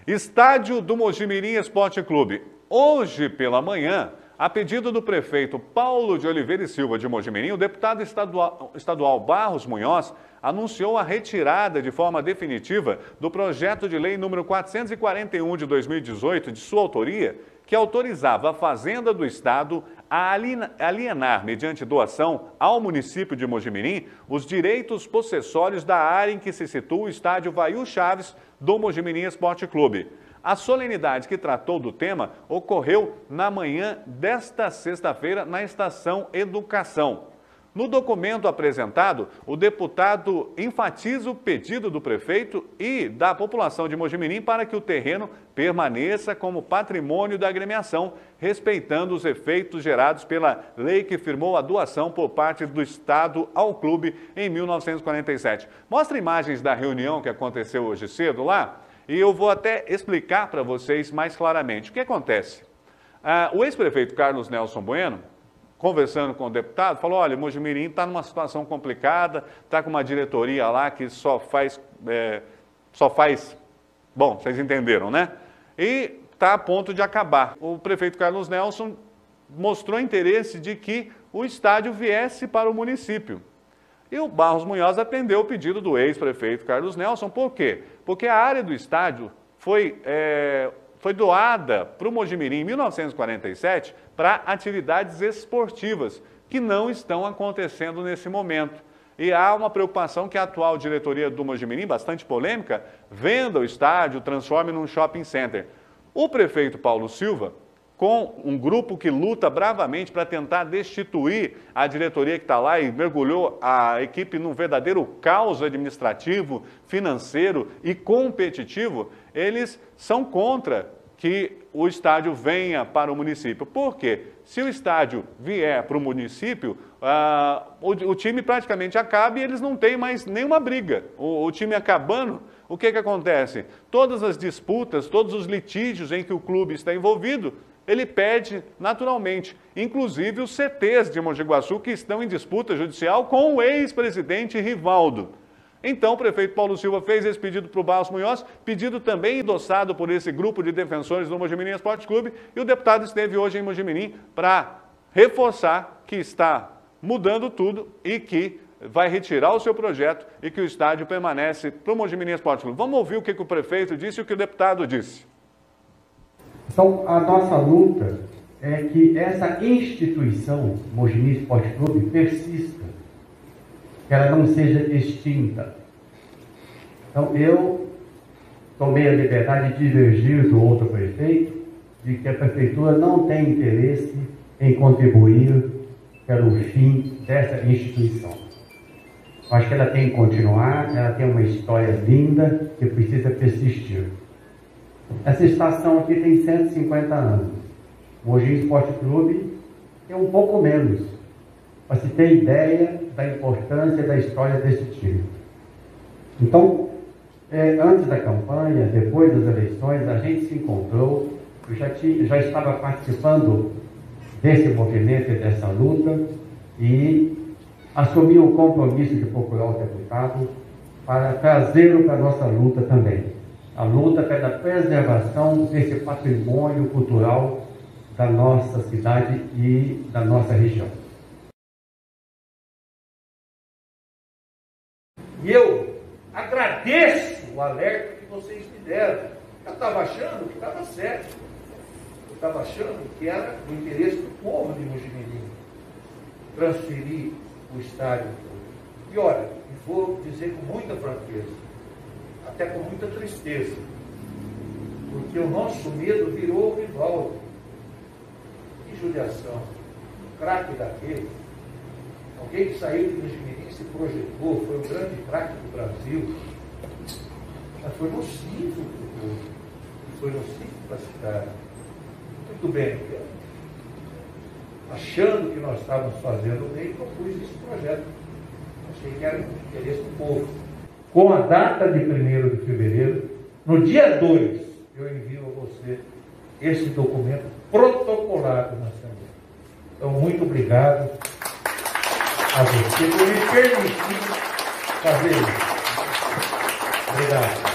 Estádio do Mojimirim Esporte Clube. Hoje pela manhã, a pedido do prefeito Paulo de Oliveira e Silva de Mojimirim, o deputado estadual Barros Munhoz anunciou a retirada de forma definitiva do projeto de lei número 441 de 2018, de sua autoria, que autorizava a Fazenda do Estado a alienar, mediante doação ao município de Mojimirim, os direitos possessórios da área em que se situa o estádio Vail Chaves do Mojimirim Esporte Clube. A solenidade que tratou do tema ocorreu na manhã desta sexta-feira na Estação Educação. No documento apresentado, o deputado enfatiza o pedido do prefeito e da população de Mojimirim para que o terreno permaneça como patrimônio da agremiação, respeitando os efeitos gerados pela lei que firmou a doação por parte do Estado ao clube em 1947. Mostra imagens da reunião que aconteceu hoje cedo lá e eu vou até explicar para vocês mais claramente. O que acontece? O ex-prefeito Carlos Nelson Bueno, conversando com o deputado, falou, olha, Mojimirim está numa situação complicada, está com uma diretoria lá que só faz, bom, vocês entenderam, né? E está a ponto de acabar. O prefeito Carlos Nelson mostrou interesse de que o estádio viesse para o município. E o Barros Munhoz atendeu o pedido do ex-prefeito Carlos Nelson. Por quê? Porque a área do estádio foi doada para o Mojimirim em 1947 para atividades esportivas que não estão acontecendo nesse momento. E há uma preocupação que a atual diretoria do Mojimirim, bastante polêmica, venda o estádio, transforme num shopping center. O prefeito Paulo Silva, com um grupo que luta bravamente para tentar destituir a diretoria que está lá e mergulhou a equipe num verdadeiro caos administrativo, financeiro e competitivo, eles são contra que o estádio venha para o município. Por quê? Se o estádio vier para o município, o time praticamente acaba e eles não têm mais nenhuma briga. O time acabando, o que acontece? Todas as disputas, todos os litígios em que o clube está envolvido, ele perde naturalmente, inclusive os CTs de Mogi Guaçu que estão em disputa judicial com o ex-presidente Rivaldo. Então, o prefeito Paulo Silva fez esse pedido para o Barros Munhoz, pedido também endossado por esse grupo de defensores do Mojimirim Esporte Clube, e o deputado esteve hoje em Mojimirim para reforçar que está mudando tudo e que vai retirar o seu projeto e que o estádio permanece para o Mojimirim Esporte Clube. Vamos ouvir o que o prefeito disse e o que o deputado disse. Então, a nossa luta é que essa instituição, Mojimirim Esporte Clube, persista, que ela não seja extinta. Então, eu tomei a liberdade de divergir do outro prefeito, de que a prefeitura não tem interesse em contribuir para o fim dessa instituição. Acho que ela tem que continuar, ela tem uma história linda que precisa persistir. Essa estação aqui tem 150 anos. O Mojimirim Esporte Clube tem um pouco menos, para se ter ideia da importância da história desse time. Então, antes da campanha, depois das eleições, a gente se encontrou, eu já estava participando desse movimento e dessa luta e assumi o compromisso de procurar o deputado para trazê-lo para a nossa luta também. A luta pela preservação desse patrimônio cultural da nossa cidade e da nossa região. E eu agradeço o alerta que vocês me deram. Eu estava achando que estava certo. Eu estava achando que era do interesse do povo de Mojimirim transferir o estádio. E olha, vou dizer com muita franqueza, até com muita tristeza, porque o nosso medo virou o Rivaldo. Que judiação, um craque daquele. Alguém que saiu de Mojimirim, se projetou, foi o grande craque do Brasil, mas foi nocivo para o povo, foi nocivo para a cidade. Muito bem, achando que nós estávamos fazendo bem, propus esse projeto. Achei que era do interesse do povo. Com a data de 1º de fevereiro, no dia 2, eu envio a você esse documento protocolado na Assembleia. Então, muito obrigado a você por me permitir fazer isso. Obrigado.